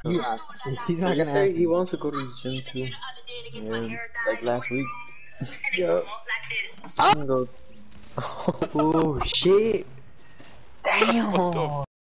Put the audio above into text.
Yeah, he's not He gonna said ask. he wants to go to the gym too. Yeah, like last week. Yeah. I'm gonna go. Oh shit! Damn.